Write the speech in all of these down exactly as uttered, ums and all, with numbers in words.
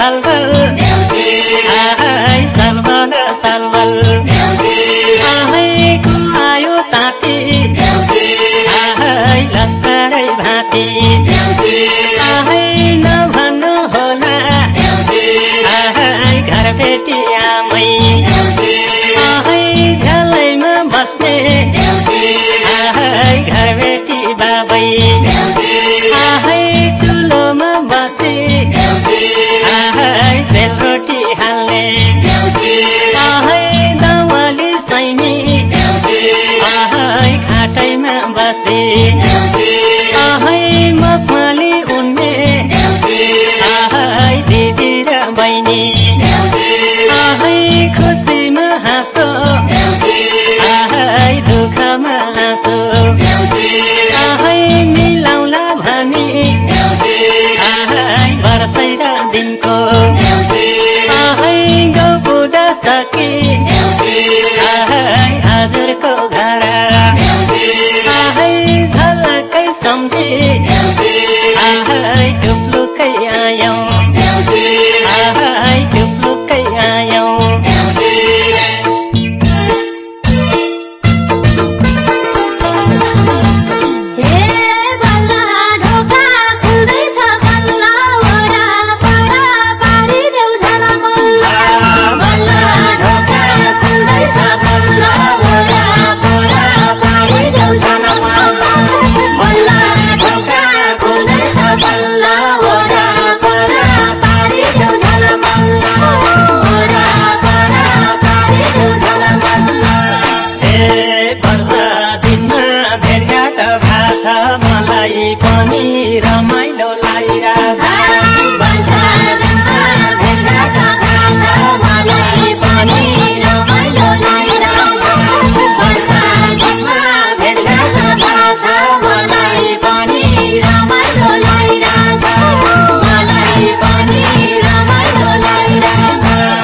सालभर आहै सालभर सालभर आहै कुमायो ताती आहै लस्करै भाती आहै नभन्नु होला आहै घर बेटी आमै आहै झ्यालैमा बस्ने आहै घर बेटी बाबै आहै चुलोमा बसे आहै सेलरोटी हाल्ने आहै दवाली सैनी आहै खाटैमा बसे आहै मखमली उन्ने आहै दिदी र बहिनी आहै खुसीमा हाँसो आहै दुःखमा हाँसो आहै मिलाउला भनी आहै वर्षै र दिनको आहै गौ पूजा सके आहै हजुरको घर आहै झलकै सम्झे आहै टुप्लुकै आयौँ आहै टुप्लुकै आयौँ मलाई पनि रमाइलो लागिरहेछ मलाई पनि रमाइलो लागिरहेछ मलाई पनि रमाइलो लागिरहेछ मलाई पनि रमाइलो लागिरहेछ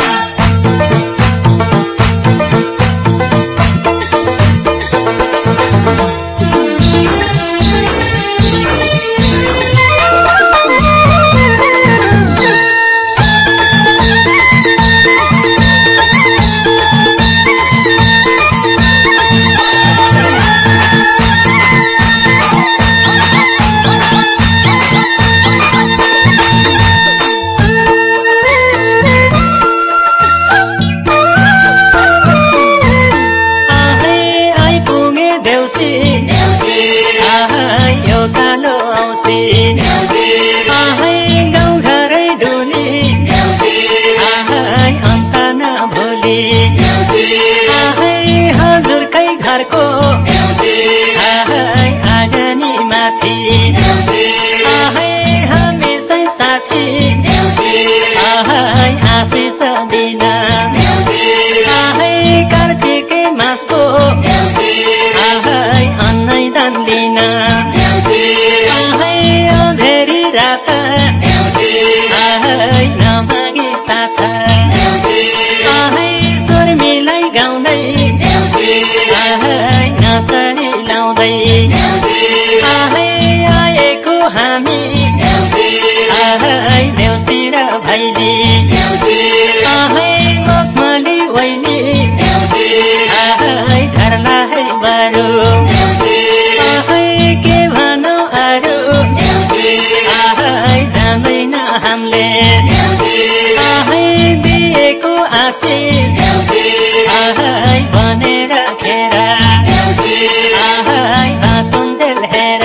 आहै गाउँ घरै डोली आहै अन्त नभोली आहै हजुरकै घरको आहै आँगनी माथि आहै हमेसै साथी आहै आशिष दिन आहै कार्तिकै मासको आहै अन्नै दान लिन रात आहै नमागी साथ आहै स्वर मिलाई गाउँदै आहै नचरी लाउँदै आहै आएको हामी आहै देउसी र भैली आहै मखमली ओइली आहै झर्ला है बरु आहै के भनौ अरू आहै जान्दैन हामीले आहै दिएको आशिष आहै बनेर खेर आहै बाँचुन्जेल हेर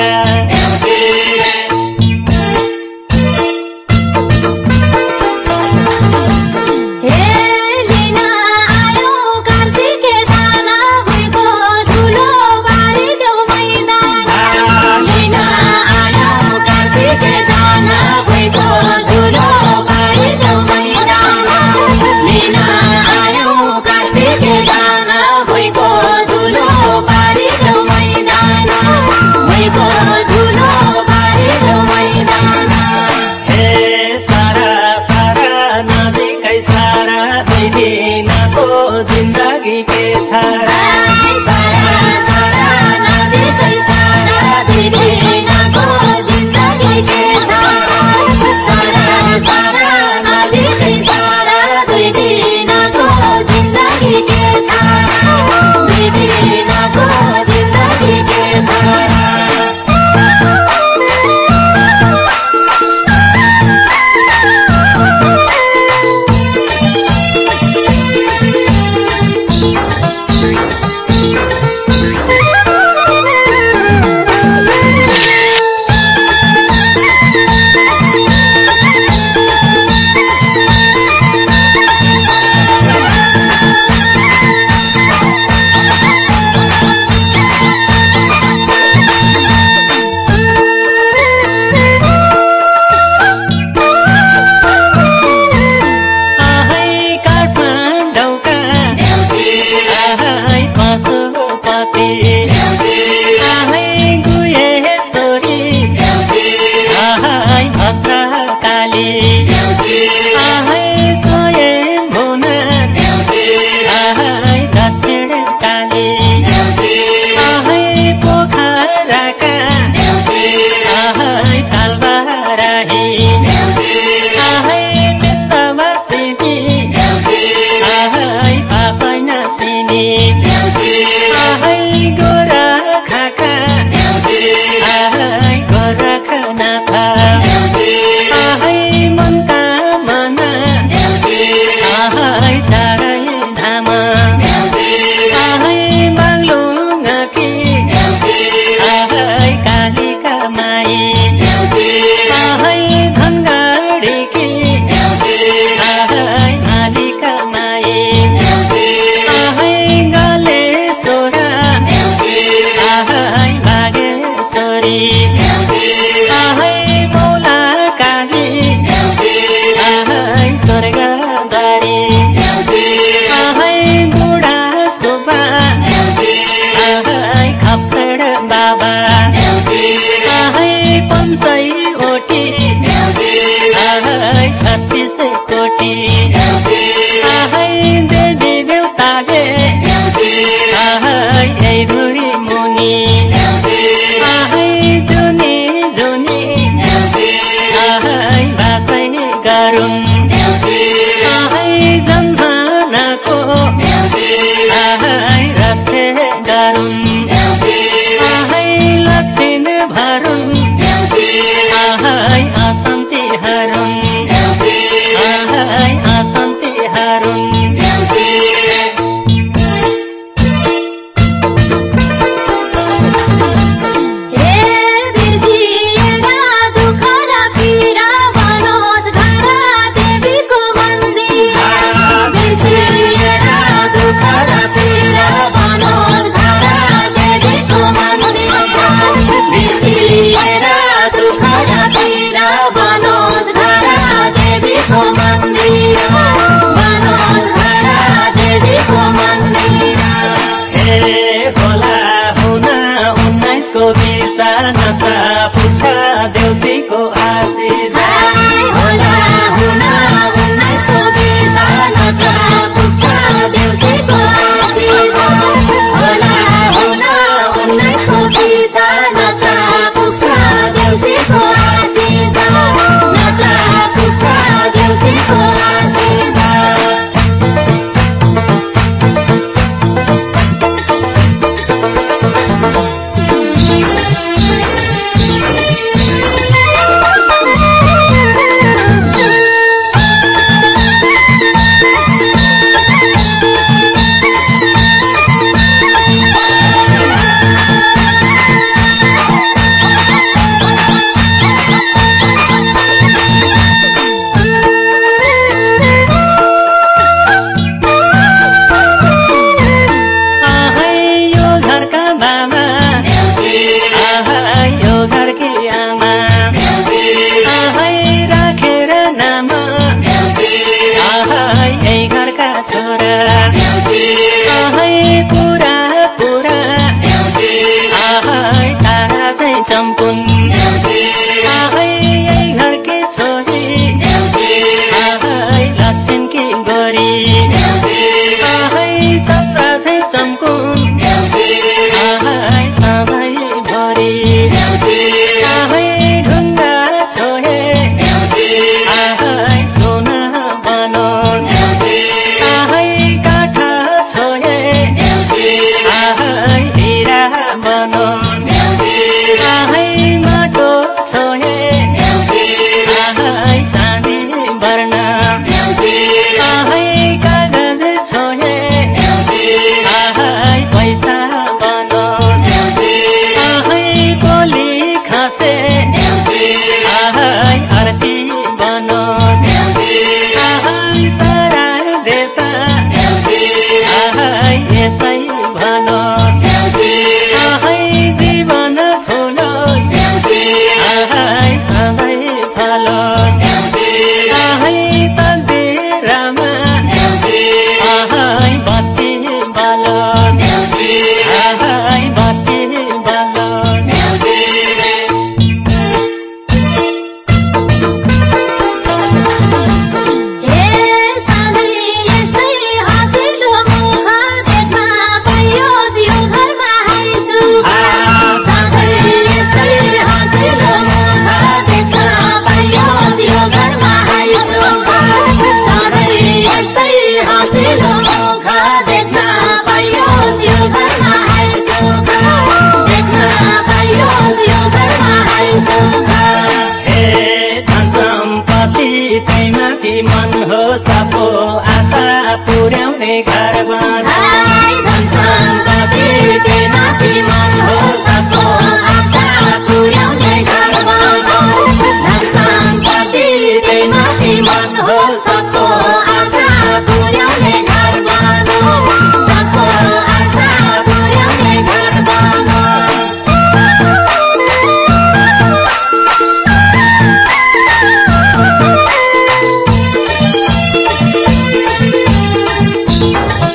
लिन आयो कार्तिके दाना भुइँको धुलो बारी सय कोटी आहै देवी देवताले आहै यही धुरी मुनि आहै जुनी जुनी आहै भाषै गरुन् आहै जन्मानको आहै रक्षे गरुन् आहै लक्षिण भरुन् आहै अशान्ति हरुन् आहै अशान्ति हरुन् देउसीको आशिष होला हुन उन्नाइसको बिसानका पुग्छ देउसीको आशिष होला हुन उन्नाइसको बिसानका पुग्छ देउसीको आशिष नका पुग्छ देउसीको आशिष मन हो सबको आशा पुर्याउने घर बनाई धन सम्पत्ति माथि मन हो सबको आशा पुर्याउने घर बनाई धन सम्पत्ति माथि मन हो सबको आशा पुर्याउने घर बनाई सबको आशा पुर्याउने घर बनाई Thank you.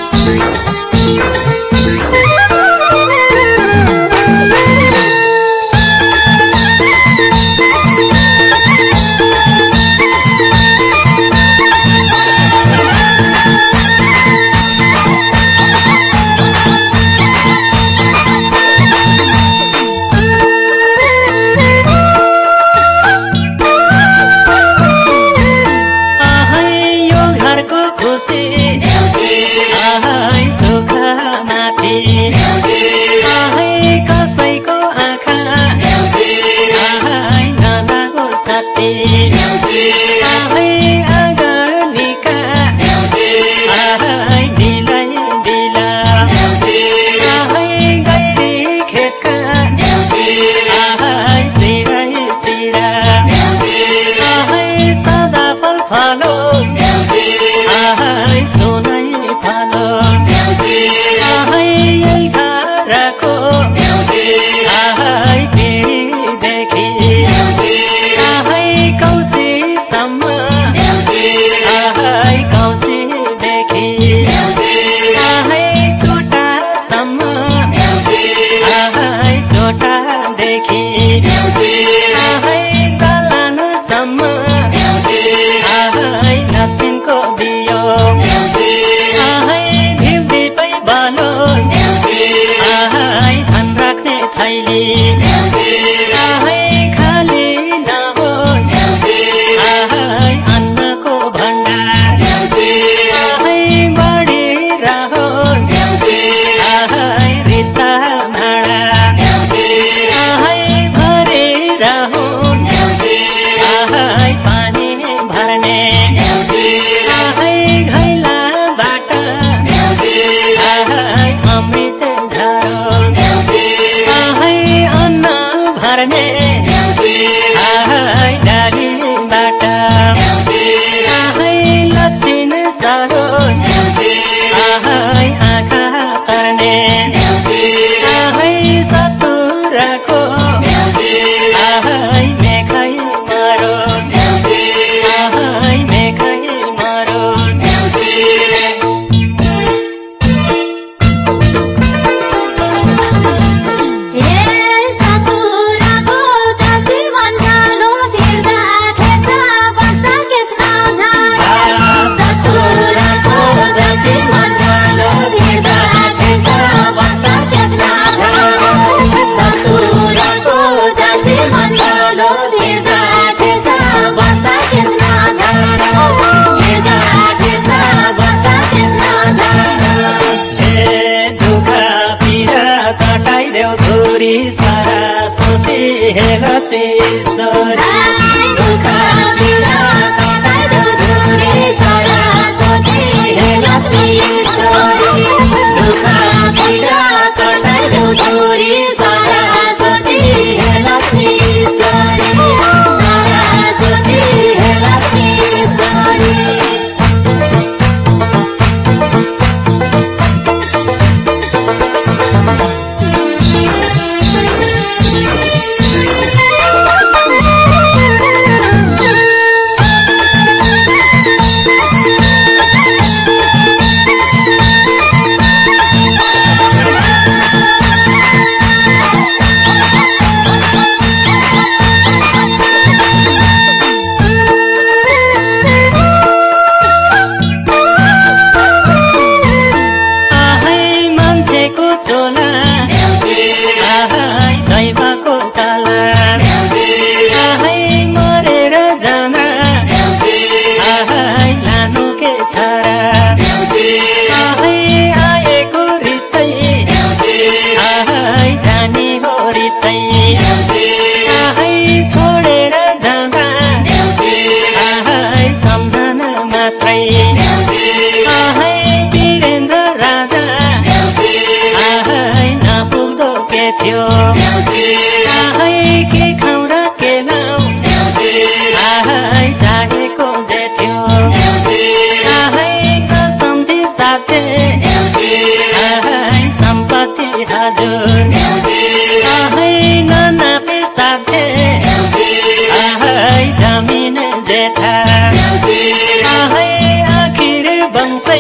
देउसै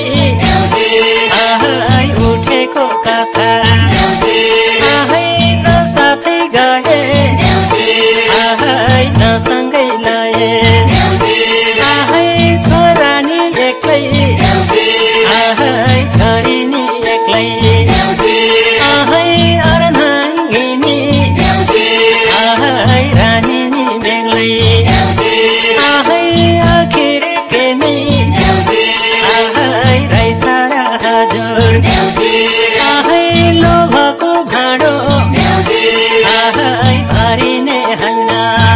आहै उठेको कथा आहै न साथै गए आहै न सँगै लाए आहै छोरा नि एक्लै आहै छोरी नि एक्लै आहै अर्धाङ्गी नि आहै रानी नि बेग्लै आहै आखिर के नै आहै रहेछ र हजुर आहै लोभको भाँडो आहै भरिने हैन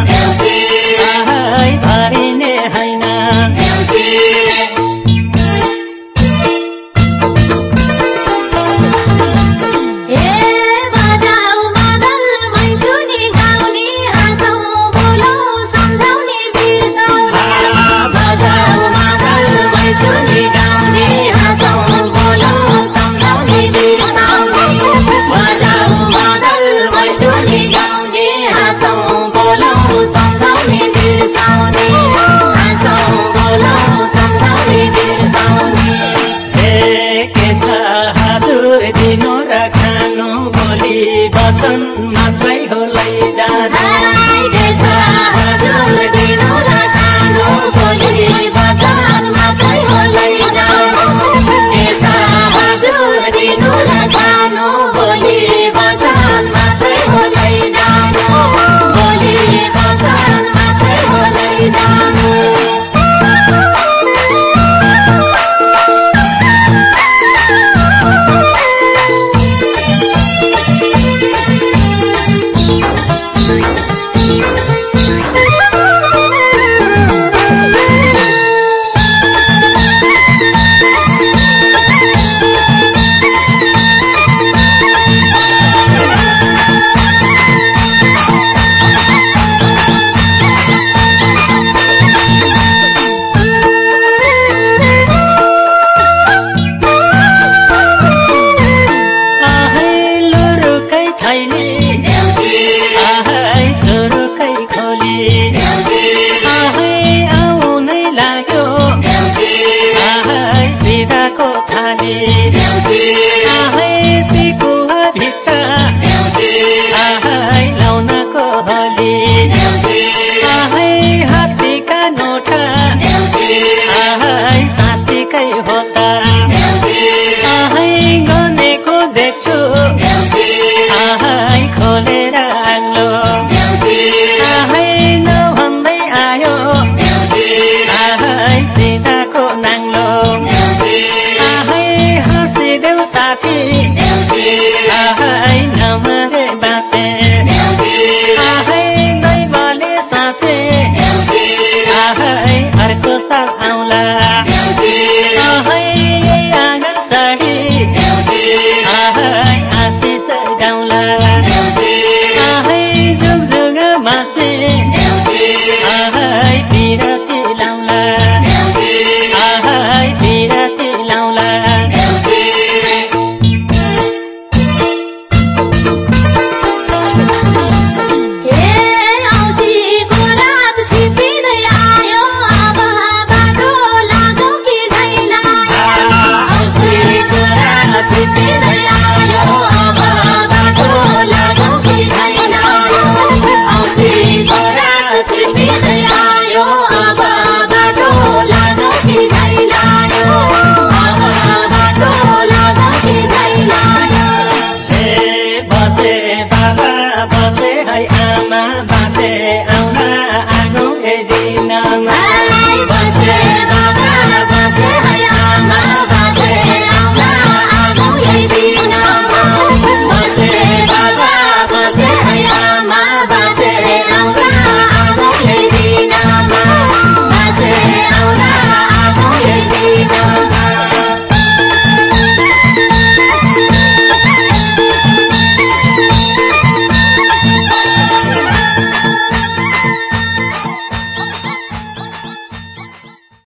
आहै भरिने हैन दिनु र खानु बोली वचन मात्रै हो लैजानु के छ हजुर दिनु र खानु बोली वचन मात्रै हो लैजानु के छ हजुर दिनु र खानु बोली वचन मात्रै हो लैजानु बोली वचन मात्रै हो लैजानु आहै हात्तीका नोठा आहै साँच्चीकै हो